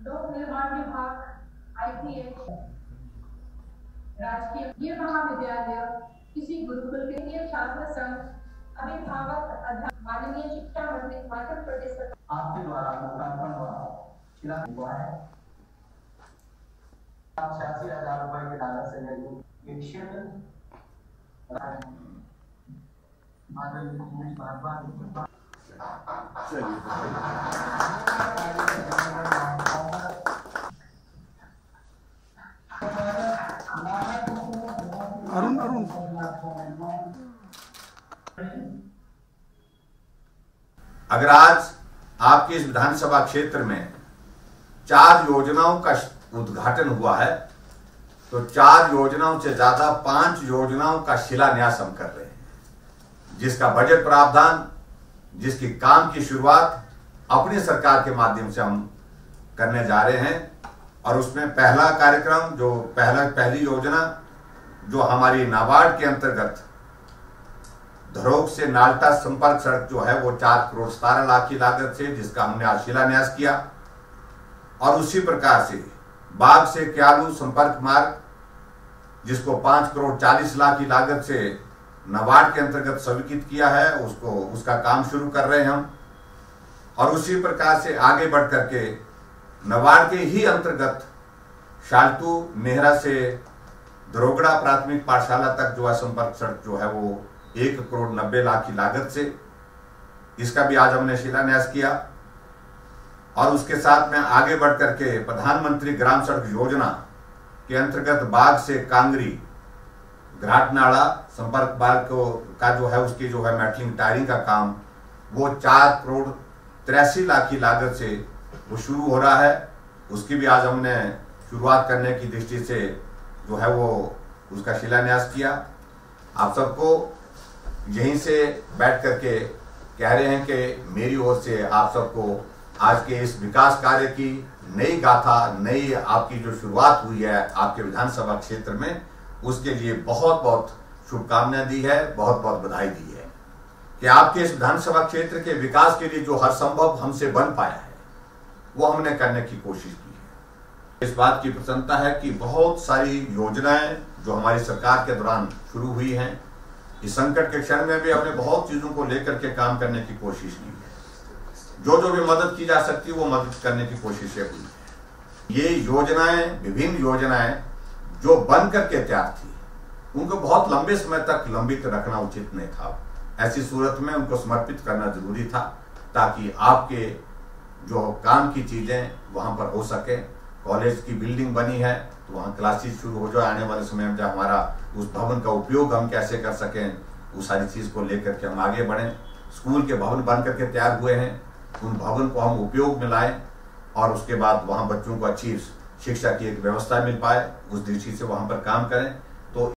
लोक निर्माण विभाग, IPH, राजकीय ये महाविद्यालय किसी गुरुकुल के लिए छात्र संघ, अभिभावक, माननीय शिक्षा मंत्री हिमाचल प्रदेश आपके द्वारा लोकार्पण हुआ शिला हुआ है। 86,000 रुपए की लागत से निर्मित क्षेत्र अरुण अगर आज आपके इस विधानसभा क्षेत्र में 4 योजनाओं का उद्घाटन हुआ है तो 4 योजनाओं से ज्यादा 5 योजनाओं का शिलान्यास हम कर रहे हैं, जिसका बजट प्रावधान, जिसकी काम की शुरुआत अपनी सरकार के माध्यम से हम करने जा रहे हैं। और उसमें पहला कार्यक्रम जो पहली योजना जो हमारी नाबार्ड के अंतर्गत धरोक से नालटा संपर्क सड़क जो है वो 4 करोड़ 17 लाख की लागत से, जिसका हमने आज शिलान्यास किया। और उसी प्रकार से बाग से क्यालू संपर्क मार्ग, जिसको 5 करोड़ 40 लाख की लागत से नाबार्ड के अंतर्गत स्वीकृत किया है, उसका काम शुरू कर रहे हैं हम। और उसी प्रकार से आगे बढ़ करके नाबार्ड के ही अंतर्गत शाल्टू नेहरा से दरोगड़ा प्राथमिक पाठशाला तक जो है संपर्क सड़क जो है वो 1 करोड़ 90 लाख की लागत से, इसका भी आज हमने शिलान्यास किया। और उसके साथ में आगे बढ़ करके प्रधानमंत्री ग्राम सड़क योजना के अंतर्गत बाग से कांगरी घाट नाला संपर्क मार्ग का जो है उसकी जो है मेटलिंग टायरिंग का काम वो 4 करोड़ 83 लाख की लागत से वो शुरू हो रहा है। उसकी भी आज हमने शुरुआत करने की दृष्टि से जो है वो उसका शिलान्यास किया। आप सबको यहीं से बैठ करके कह रहे हैं कि मेरी ओर से आप सबको आज के इस विकास कार्य की नई गाथा, नई आपकी जो शुरुआत हुई है आपके विधानसभा क्षेत्र में, उसके लिए बहुत बहुत शुभकामनाएं दी है, बहुत बहुत बधाई दी है कि आपके इस विधानसभा क्षेत्र के विकास के लिए जो हर संभव हमसे बन पाया है वो हमने करने की कोशिश की है। इस बात की प्रसन्नता है कि बहुत सारी योजनाएं जो हमारी सरकार के दौरान शुरू हुई हैं, इस संकट के क्षण में भी हमने बहुत चीजों को लेकर के काम करने की कोशिश की है। जो भी मदद की जा सकती है वो मदद करने की कोशिशें हुई है। ये योजनाएं, विभिन्न योजनाएं जो बन करके तैयार थी, उनको बहुत लंबे समय तक लंबित रखना उचित नहीं था। ऐसी सूरत में उनको समर्पित करना जरूरी था ताकि आपके जो काम की चीजें वहां पर हो सके। कॉलेज की बिल्डिंग बनी है तो वहां क्लासेस शुरू हो जाए आने वाले समय में, जब हमारा उस भवन का उपयोग हम कैसे कर सकें, उस सारी चीज को लेकर के हम आगे बढ़ें। स्कूल के भवन बन करके तैयार हुए हैं, उन भवन को हम उपयोग में लाएं और उसके बाद वहां बच्चों को अच्छी शिक्षा की एक व्यवस्था मिल पाए, उस दृष्टि से वहां पर काम करें। तो